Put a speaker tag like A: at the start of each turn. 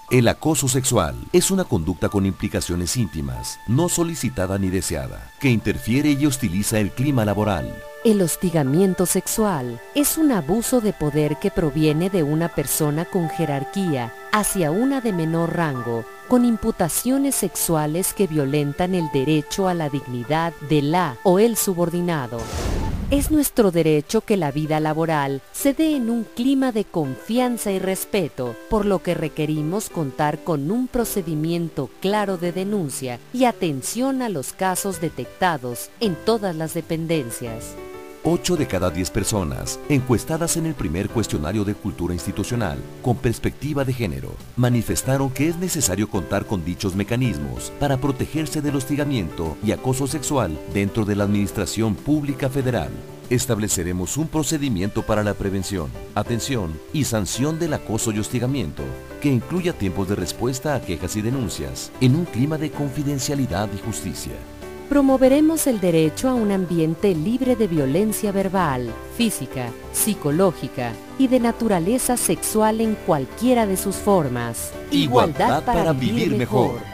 A: El acoso sexual es una conducta con implicaciones íntimas, no solicitada ni deseada, que interfiere y hostiliza el clima laboral.
B: El hostigamiento sexual es un abuso de poder que proviene de una persona con jerarquía hacia una de menor rango, con imputaciones sexuales que violentan el derecho a la dignidad de la o el subordinado. Es nuestro derecho que la vida laboral se dé en un clima de confianza y respeto, por lo que requerimos contar con un procedimiento claro de denuncia y atención a los casos detectados en todas las dependencias.
A: 8 de cada 10 personas encuestadas en el primer cuestionario de cultura institucional con perspectiva de género manifestaron que es necesario contar con dichos mecanismos para protegerse del hostigamiento y acoso sexual dentro de la Administración Pública Federal. Estableceremos un procedimiento para la prevención, atención y sanción del acoso y hostigamiento que incluya tiempos de respuesta a quejas y denuncias en un clima de confidencialidad y justicia.
B: Promoveremos el derecho a un ambiente libre de violencia verbal, física, psicológica y de naturaleza sexual en cualquiera de sus formas.
A: Igualdad para vivir mejor.